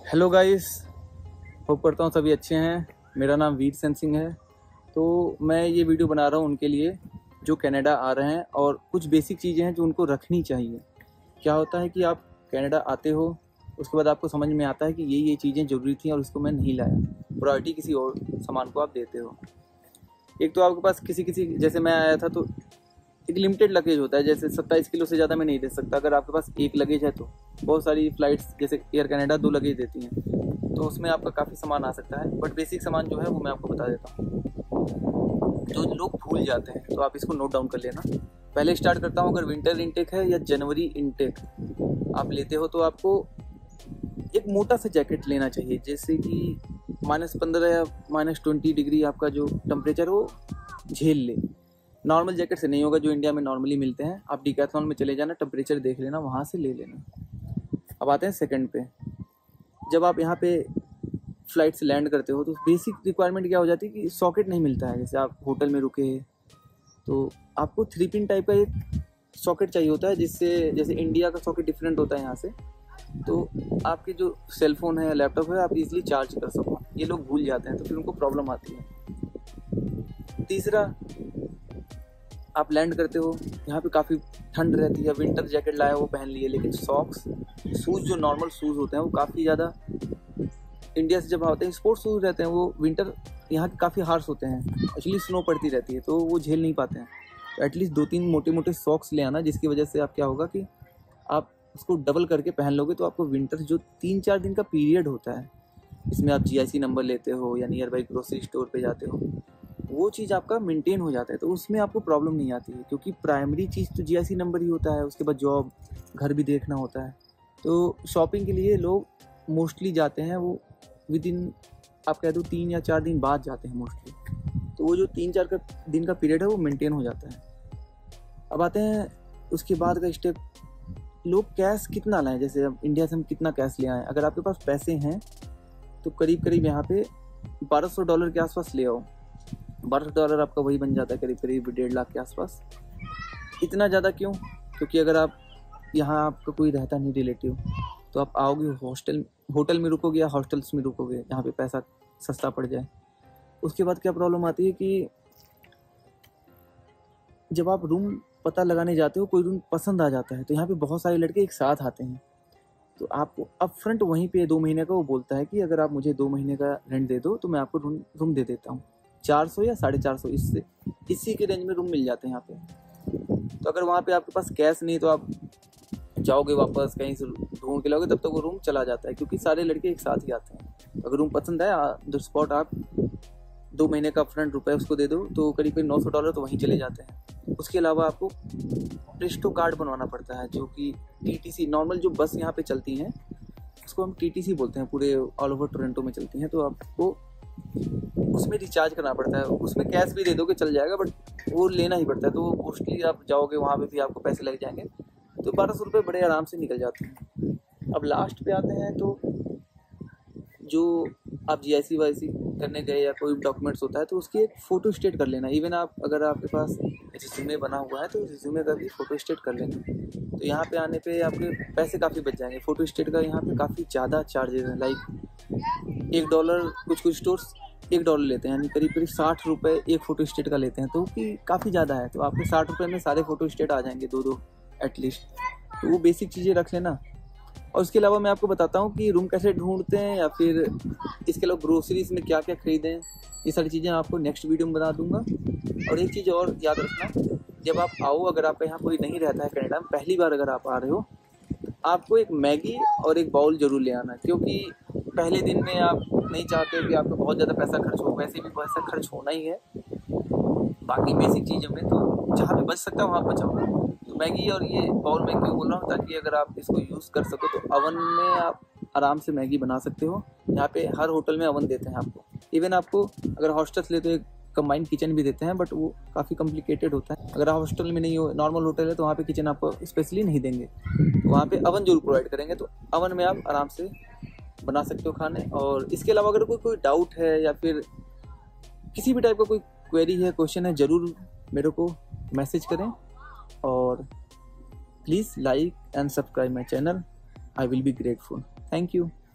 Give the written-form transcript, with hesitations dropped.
Hello guys, hope करता हूँ सभी अच्छे हैं। मेरा नाम वीर सेन सिंह है। तो मैं ये वीडियो बना रहा हूँ उनके लिए जो कनाडा आ रहे हैं, और कुछ बेसिक चीज़ें हैं जो उनको रखनी चाहिए। क्या होता है कि आप कनाडा आते हो, उसके बाद आपको समझ में आता है कि ये चीज़ें ज़रूरी थी और उसको मैं नहीं लाया। प्रायोरिटी किसी और सामान को आप देते हो। एक तो आपके पास किसी जैसे मैं आया था तो एक लिमिटेड लगेज होता है, जैसे 27 किलो से ज़्यादा मैं नहीं दे सकता। अगर आपके पास एक लगेज है तो बहुत सारी फ़्लाइट्स जैसे एयर कनाडा 2 लगेज देती हैं, तो उसमें आपका काफ़ी सामान आ सकता है। बट बेसिक सामान जो है वो मैं आपको बता देता हूँ, जो लोग भूल जाते हैं, तो आप इसको नोट डाउन कर लेना। पहले स्टार्ट करता हूँ। अगर विंटर इनटेक है या जनवरी इनटेक आप लेते हो तो आपको एक मोटा सा जैकेट लेना चाहिए, जैसे कि -15 या -20 डिग्री आपका जो टेम्परेचर वो झेल ले। नॉर्मल जैकेट से नहीं होगा जो इंडिया में नॉर्मली मिलते हैं। आप डिकैथलॉन में चले जाना, टेम्परेचर देख लेना, वहाँ से ले लेना। अब आते हैं सेकंड पे। जब आप यहाँ पे फ्लाइट से लैंड करते हो तो बेसिक रिक्वायरमेंट क्या हो जाती है कि सॉकेट नहीं मिलता है। जैसे आप होटल में रुके तो आपको 3 पिन टाइप का एक सॉकेट चाहिए होता है, जिससे जैसे इंडिया का सॉकेट डिफरेंट होता है यहाँ से, तो आपके जो सेलफोन है या लैपटॉप है आप इजीली चार्ज कर सको। ये लोग भूल जाते हैं तो फिर उनको प्रॉब्लम आती है। तीसरा, आप लैंड करते हो, यहाँ पे काफ़ी ठंड रहती है, विंटर जैकेट लाया वो पहन लिए, लेकिन सॉक्स, शूज़ जो नॉर्मल शूज़ होते हैं वो काफ़ी ज़्यादा इंडिया से जब आते हैं स्पोर्ट्स शूज़ रहते हैं वो विंटर यहाँ के काफ़ी हार्श होते हैं। एक्चुअली स्नो पड़ती रहती है तो वो झेल नहीं पाते हैं। तो एटलीस्ट 2-3 मोटे मोटे सॉक्स ले आना, जिसकी वजह से आप क्या होगा कि आप उसको डबल करके पहन लोगे तो आपको विंटर जो 3-4 दिन का पीरियड होता है, इसमें आप GIC नंबर लेते हो या नियर बाई ग्रोसरी स्टोर पे जाते हो, वो चीज़ आपका मेंटेन हो जाता है, तो उसमें आपको प्रॉब्लम नहीं आती है। क्योंकि प्राइमरी चीज़ तो GIC नंबर ही होता है, उसके बाद जॉब, घर भी देखना होता है। तो शॉपिंग के लिए लोग मोस्टली जाते हैं वो विदिन, आप कह दो 3 या 4 दिन बाद जाते हैं मोस्टली। तो वो जो 3-4 दिन का पीरियड है वो मेंटेन हो जाता है। अब आते हैं उसके बाद का स्टेप, लोग कैश कितना लाएं। जैसे अब इंडिया से हम कितना कैश ले आएँ। अगर आपके पास पैसे हैं तो करीब यहाँ पे $1200 के आसपास ले आओ। $1200 आपका वही बन जाता है करीब 1.5 लाख के आसपास। इतना ज़्यादा क्यों? क्योंकि अगर आप यहाँ आपका कोई रहता नहीं रिलेटिव, तो आप आओगे होटल में रुकोगे या हॉस्टल्स में रुकोगे जहाँ पे पैसा सस्ता पड़ जाए। उसके बाद क्या प्रॉब्लम आती है कि जब आप रूम पता लगाने जाते हो, कोई रूम पसंद आ जाता है, तो यहाँ पे बहुत सारे लड़के एक साथ आते हैं, तो आपको अप फ्रंट वहीं पे 2 महीने का वो बोलता है कि अगर आप मुझे 2 महीने का रेंट दे दो तो मैं आपको रूम दे देता हूँ। 400 या 450 इसी के रेंज में रूम मिल जाते हैं यहाँ पे। तो अगर वहाँ पे आपके पास कैश नहीं तो आप जाओगे वापस कहीं से ढूंढ के लाओगे, तब तक वो रूम चला जाता है, क्योंकि सारे लड़के एक साथ ही आते हैं। अगर रूम पसंद आया द स्पॉट आप 2 महीने का फ्रंट रुपये उसको दे दो तो करीब $900 तो वहीं चले जाते हैं। उसके अलावा आपको प्रेस्टो कार्ड बनवाना पड़ता है, जो कि TTC नॉर्मल जो बस यहाँ पे चलती हैं उसको हम TTC बोलते हैं, पूरे ऑल ओवर टोरंटो में चलती हैं। तो आपको उसमें रिचार्ज करना पड़ता है। उसमें कैश भी दे दोगे चल जाएगा, बट वो लेना ही पड़ता है। तो मोस्टली आप जाओगे वहाँ पे भी आपको पैसे लग जाएंगे, तो $1200 बड़े आराम से निकल जाते हैं। अब लास्ट पे आते हैं, तो जो आप GIC वाईसी करने गए या कोई डॉक्यूमेंट्स होता है तो उसकी एक फ़ोटो स्टेट कर लेना। इवन आप अगर आपके पास रिज्यूमे बना हुआ है तो रिज्यूमे का भी फ़ोटो स्टेट कर लेना। तो यहाँ पे आने पे आपके पैसे काफ़ी बच जाएंगे। फ़ोटो स्टेट का यहाँ पे काफ़ी ज़्यादा चार्जेस हैं, लाइक $1, कुछ स्टोर्स $1 लेते हैं, यानी करीब ₹60 एक फ़ोटो स्टेट का लेते हैं, तो कि काफ़ी ज़्यादा है। तो आपके ₹60 में सारे फ़ोटो स्टेट आ जाएंगे, 2-2 एटलीस्ट। तो वो बेसिक चीज़ें रख लेना। और उसके अलावा मैं आपको बताता हूँ कि रूम कैसे ढूंढते हैं, या फिर इसके अलावा ग्रोसरीज में क्या क्या खरीदें। ये सारी चीज़ें आपको नेक्स्ट वीडियो में बता दूंगा। और एक चीज़ और याद रखना, जब आप आओ, अगर आपका यहाँ कोई नहीं रहता है कनाडा में, पहली बार अगर आप आ रहे हो, आपको एक मैगी और एक बाउल जरूर ले आना। क्योंकि पहले दिन में आप नहीं चाहते कि आपका बहुत ज़्यादा पैसा खर्च हो, वैसे भी पैसा खर्च होना ही है बाकी बेसिक चीज़ों में, तो जहाँ पे बच सकता है वहाँ बचाओ। तो मैगी और ये बाउल में क्यों बोल रहा हूँ, ताकि अगर आप इसको यूज़ कर सको तो अवन में आप आराम से मैगी बना सकते हो। यहाँ पे हर होटल में अवन देते हैं आपको। इवन आपको अगर हॉस्टल्स ले तो एक कंबाइंड किचन भी देते हैं, बट वो काफ़ी कॉम्प्लिकेटेड होता है। अगर आप हॉस्टल में नहीं हो, नॉर्मल होटल है, तो वहाँ पे किचन आपको स्पेशली नहीं देंगे, तो वहाँ पे अवन जरूर प्रोवाइड करेंगे। तो अवन में आप आराम से बना सकते हो खाने। और इसके अलावा अगर कोई डाउट है या फिर किसी भी टाइप का कोई क्वेरी है, क्वेश्चन है, ज़रूर मेरे को मैसेज करें। और please like and subscribe my channel, I will be grateful. Thank you.